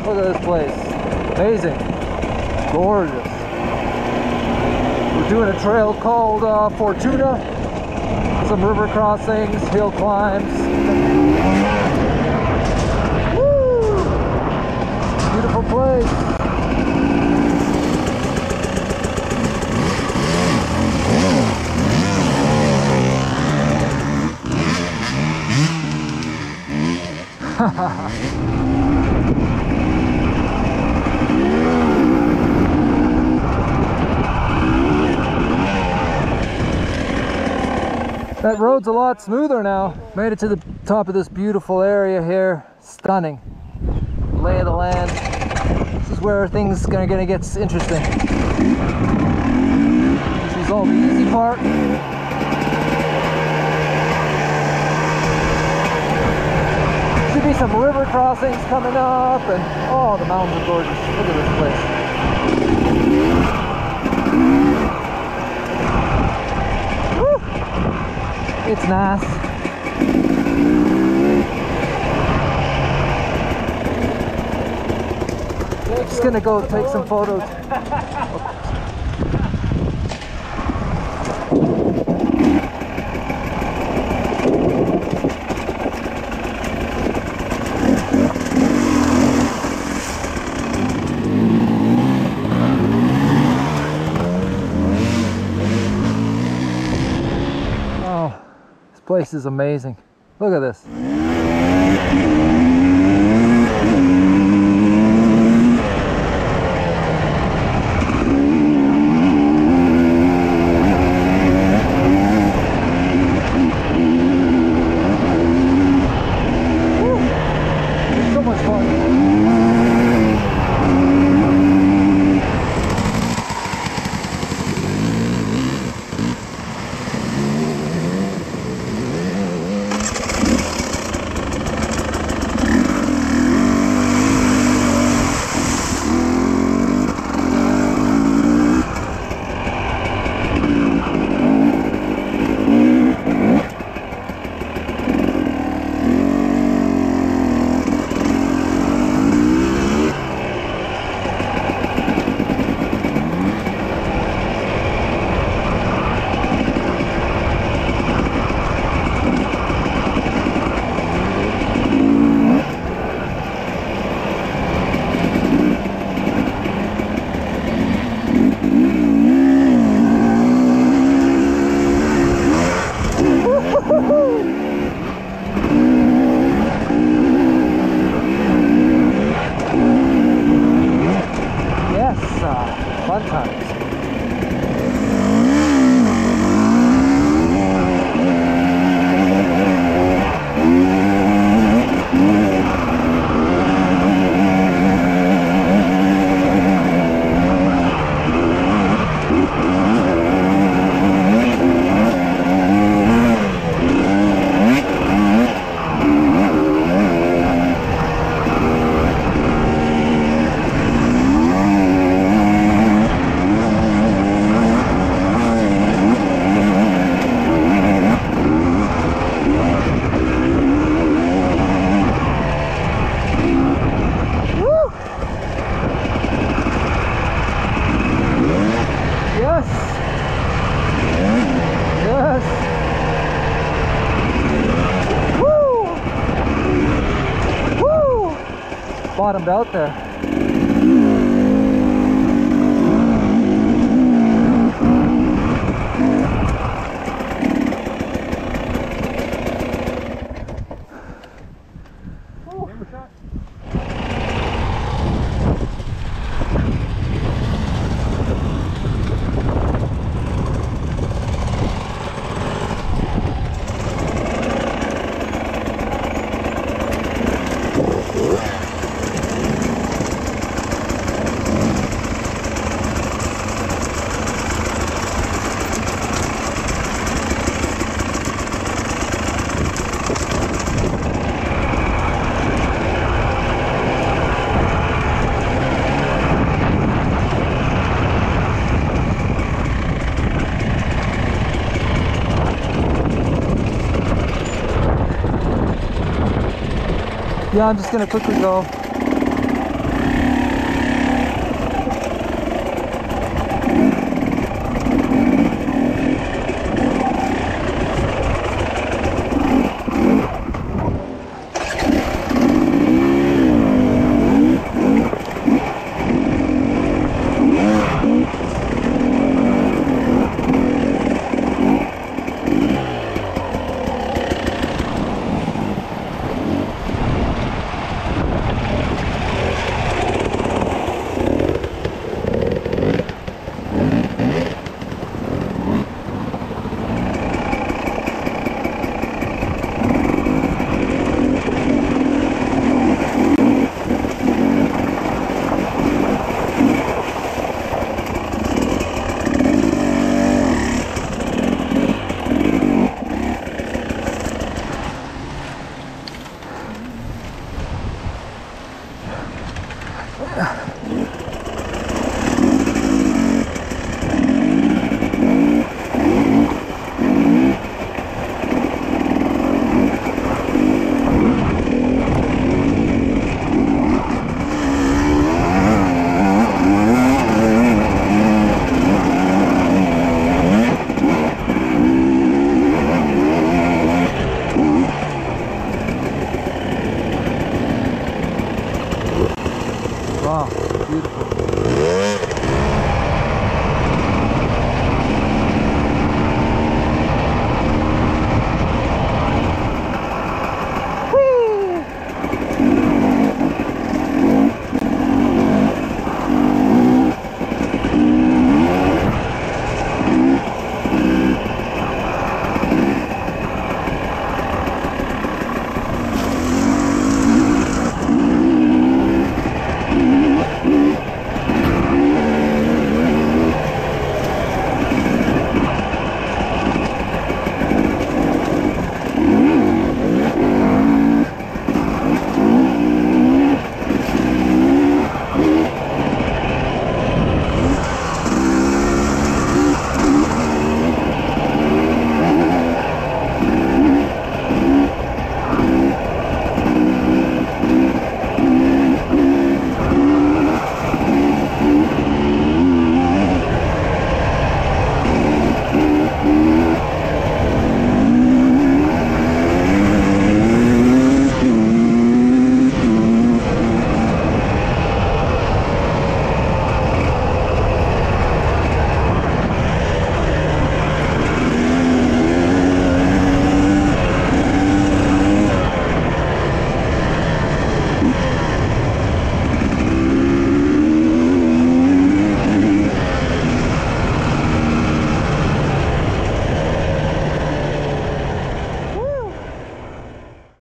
Look at this place. Amazing. Gorgeous. We're doing a trail called Fortuna. Some river crossings, hill climbs. Woo! Beautiful place. That road's a lot smoother now. Made it to the top of this beautiful area here. Stunning. Lay of the land. This is where things gonna get interesting. This is all the easy part. Should be some river crossings coming up, and oh, the mountains are gorgeous. Look at this place. It's nice. Just gonna go take some photos. Place is amazing. Look at this. Woo! So much fun. Fun times. Bottomed out there. Yeah, I'm just gonna quickly go. Wow, beautiful.